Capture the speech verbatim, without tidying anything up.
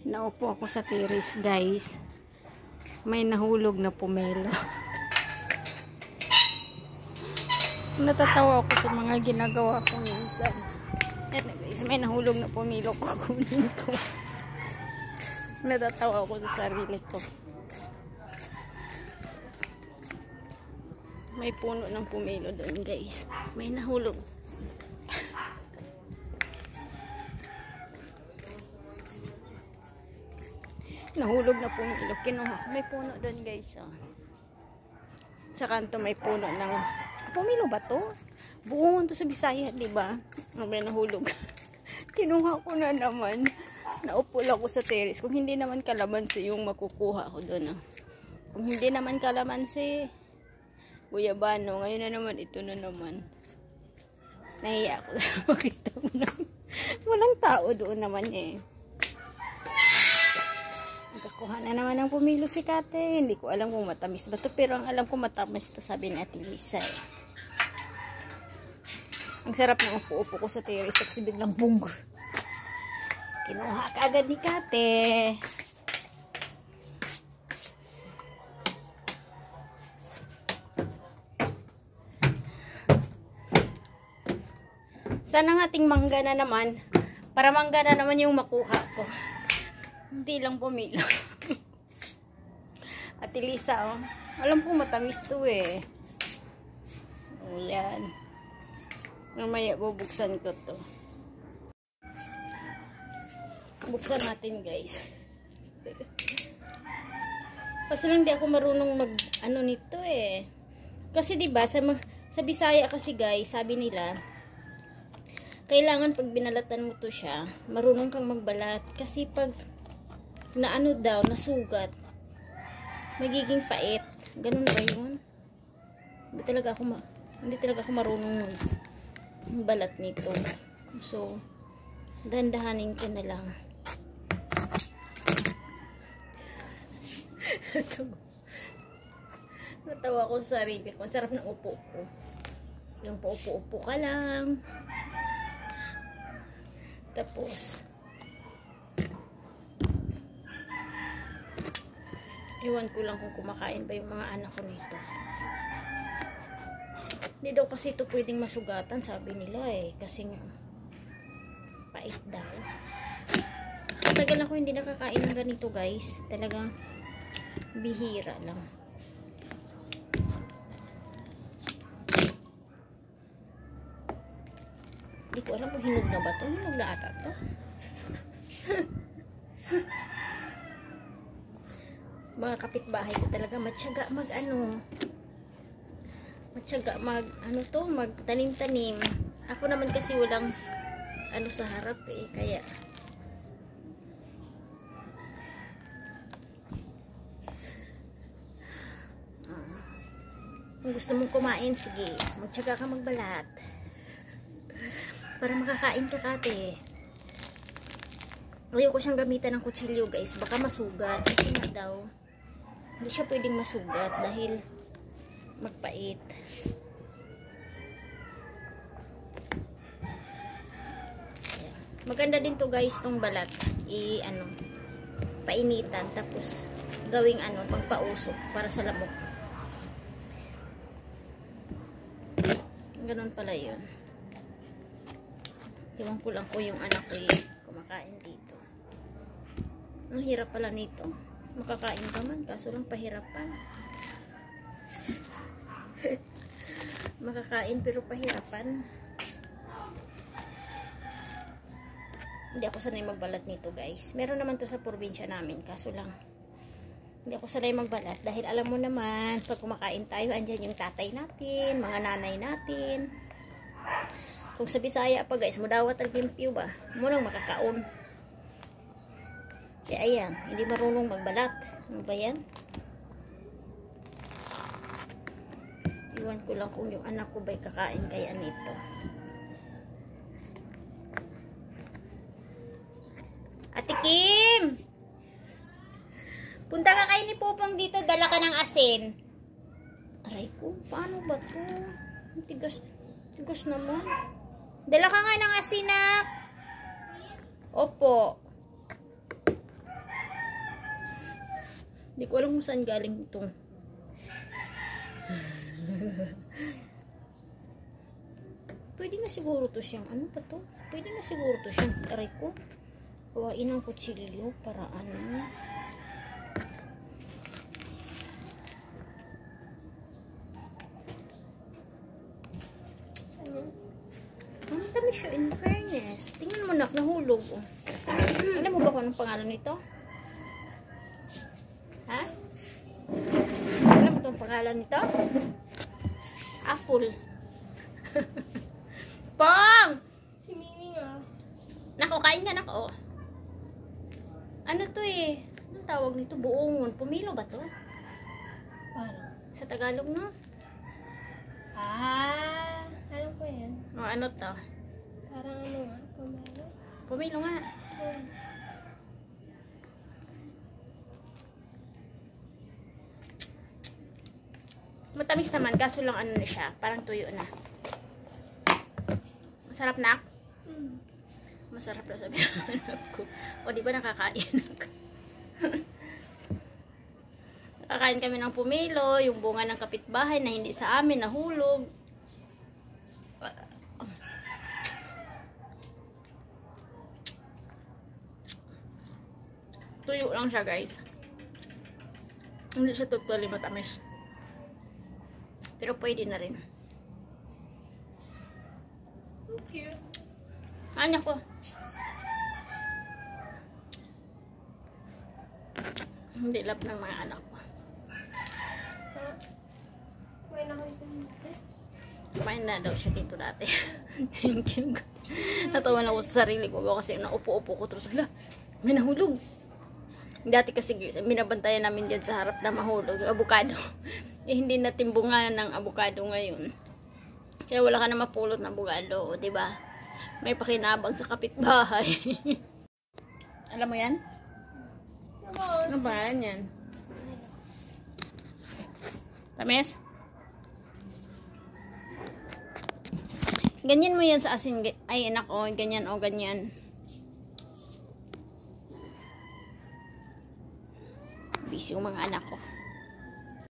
Naupo ako sa terrace, guys. May nahulog na pomelo. Natatawa ako sa mga ginagawa ko minsan. Eto guys, may nahulog na pomelo ko. Kunin ko. Natatawa ako sa sarili ko. May puno ng pomelo doon, guys. May nahulog. Nahulog na pomelo. Kinuha. May puno doon, guys. Oh. Sa kanto may puno ng pomelo ba to? Buong to sa Bisaya, di ba? May nahulog. Kinuha ko na naman. Naupo lang ako sa terrace. Kung hindi naman kalamansi yung makukuha ko doon. Oh. Kung hindi naman kalamansi, guyabano. Ngayon na naman, ito na naman. Nahiya ako sa makita mo na. Walang tao doon naman eh. Nagkakuha na naman ng pumilo si Kate. Hindi ko alam kung matamis ba ito. Pero ang alam ko matamis ito, sabi ni Ate Lisa. Eh. Ang sarap ng upo-upo ko sa terrace. Tapos biglang bunggo. Kinuha ka agad ni Kate. Sana ng ating mangga na naman. Para mangga na naman yung makuha ko. Hindi lang pumilo. Ate Lisa, oh. Alam ko matamis to eh. Ayan. Mamaya bubuksan ko to. Buksan natin, guys. Kasi lang di ako marunong mag ano nito eh. Kasi diba sa, sa Bisaya kasi guys, sabi nila kailangan pag binalatan mo to siya, marunong kang magbalat. Kasi pag na ano daw, nasugat, magiging pait. Ganun ba yun? Hindi talaga ako, ma hindi talaga ako marunong magbalat nito. So, dandahanin ko na lang. Natawa ko sa sarili ko. Ang sarap ng upo ko. Yung paupo-upo ka lang. Tapos, iwan ko lang kung kumakain ba yung mga anak ko nito. Hindi daw kasi ito pwedeng masugatan, sabi nila eh. Kasi nga, pait daw. Tagal ako hindi nakakain ng ganito, guys. Talagang bihira lang. Hindi ko alam kung hinog na ba ito. Hinog na ata ito. Mga kapitbahay ko talaga matyaga mag ano. Matyaga mag ano to, magtanim-tanim. Ako naman kasi walang ano sa harap eh. Kaya kung gusto mong kumain, sige. Magtyaga ka magbalat. Para makakain ka, Kate. Ayoko siyang gamitan ng kutsilyo, guys. Baka masugat. Kasi nga daw, hindi siya pwedeng masugat dahil magpait. Ayan. Maganda din to, guys, tong balat. I, ano, painitan. Tapos, gawing, ano, pagpausok para sa lamok. Ganon pala yun. Iwan ko lang ko yung anak ko yung kumakain dito. Ang hirap pala nito. Makakain ka man, kaso lang pahirapan. Makakain pero pahirapan. Hindi ako sanay magbalat nito, guys. Meron naman to sa probinsya namin, kaso lang hindi ako sanay magbalat. Dahil alam mo naman, pag kumakain tayo, andyan yung tatay natin, mga nanay natin. Kung sa Bisaya pa, guys, mudawat ang limpyo ba? Munang makakaon. Kaya ayan, hindi marunong magbalat. Ano ba yan? Iwan ko lang kung yung anak ko ba'y kakain kaya nito. Ate Kim! Punta ka kayo ni Popong dito, dala ka ng asin. Aray ko, paano ba to? Tigas, tigas naman. Dala ka nga ng asinak. Opo. Hindi ko alam kung saan galing ito. Pwede na siguro to siyang, ano pa to? Pwede na siguro to siyang, aray ko. Kawain ng kutsilyo para ano. Ang dami siya, in fairness. Tingnan mo na, nahulog. Oh. Alam mo ba kung anong pangalan nito? Ha? Alam mo itong pangalan nito? Apple. Pong! Si Mimi nga. Nako, kain ka nako. Ano to eh? Anong tawag nito? Buongon. Pumilo ba to? Parang. Sa Tagalog no? Ah, alam ko yan. O ano to? Parang ano nga, kumalo. Pumilo nga. Hmm. Matamis naman, kaso lang ano na siya. Parang tuyo na. Masarap na? Hmm. Masarap na sabi ng anak ko. O di ba nakakain ako? Nakakain kami ng pumilo, yung bunga ng kapitbahay na hindi sa amin, nahulog. Tuyo lang siya guys. Hindi siya totally matamis. Pero pwede na rin. Cute. Anya ko. Hindi lap ng mga anak ko. Ha? May nakita dito. Kumain na daw siya dito dati. Natawa na ako sa sarili ko kasi naupo-upo ko terus hala, may nahulog. Dati kasi binabantayan namin dyan sa harap na mahulog yung abukado. Eh, hindi na timbungan ng abukado ngayon. Kaya wala ka na mapulot ng abukado, di ba? May pakinabang sa kapitbahay. Alam mo yan? Ano ba yan? Tamis? Ganyan mo yan sa asin. Ay, anak, o, ganyan, o, ganyan. Busy yung mga anak ko.